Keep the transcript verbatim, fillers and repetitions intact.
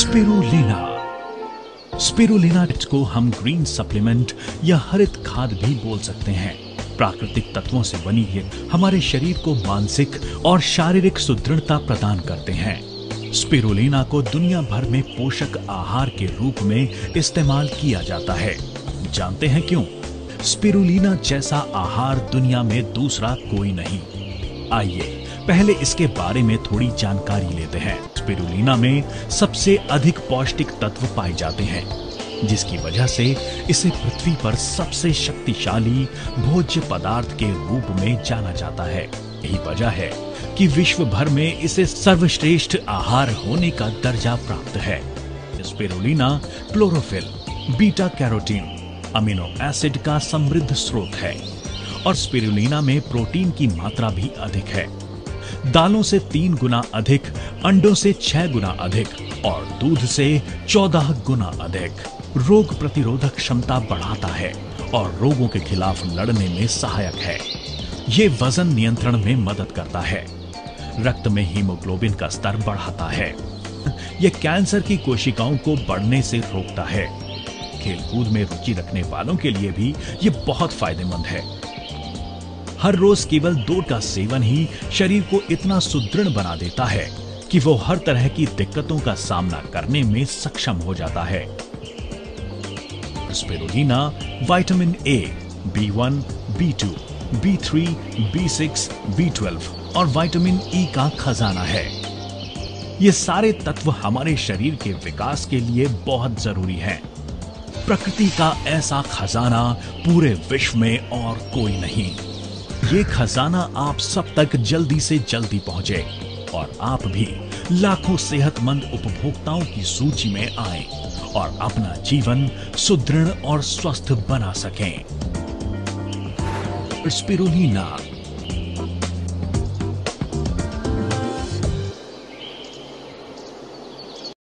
Spirulina. Spirulina को हम green supplement या हरित खाद भी बोल सकते हैं। प्राकृतिक तत्वों से बनी ये हमारे शरीर को मानसिक और शारीरिक सुदृढ़ता प्रदान करते हैं। स्पिरुलिना को दुनिया भर में पोषक आहार के रूप में इस्तेमाल किया जाता है। जानते हैं क्यों? स्पिरुलिना जैसा आहार दुनिया में दूसरा कोई नहीं। आइए पहले इसके बारे में थोड़ी जानकारी लेते हैं। स्पिरुलिना में सबसे अधिक पौष्टिक तत्व पाए जाते हैं, जिसकी वजह से इसे पृथ्वी पर सबसे शक्तिशाली भोज्य पदार्थ के रूप में जाना जाता है। यही वजह है कि विश्व भर में इसे सर्वश्रेष्ठ आहार होने का दर्जा प्राप्त है। Spirulina chlorophyll, beta carotene, amino acid का समृद्ध स्रोत है और स्पिरुलिना में प्रोटीन की मात्रा भी अधिक है। दालों से तीन गुना अधिक, अंडों से छह गुना अधिक और दूध से चौदह गुना अधिक। रोग प्रतिरोधक क्षमता बढ़ाता है और रोगों के खिलाफ लड़ने में सहायक है। ये वजन नियंत्रण में मदद करता है। रक्त में हीमोग्लोबिन का स्तर बढ़ाता है। यह कैंसर की कोशिकाओं को बढ़ने से रोकता है। खेलकूद में रुचि रखने वालों के लिए भी ये बहुत फायदेमंद है। हर रोज केवल दो का सेवन ही शरीर को इतना सुदृढ़ बना देता है कि वो हर तरह की दिक्कतों का सामना करने में सक्षम हो जाता है। Spirulina vitamin A, B one, B two, B three, B six, B twelve और विटामिन ई का खजाना है। ये सारे तत्व हमारे शरीर के विकास के लिए बहुत जरूरी हैं। प्रकृति का ऐसा खजाना पूरे विश्व में और कोई नहीं। ये खजाना आप सब तक जल्दी से जल्दी पहुंचे और आप भी लाखों सेहतमंद उपभोक्ताओं की सूची में आए और अपना जीवन सुदृढ़ और स्वस्थ बना सकें। स्पिरुलिना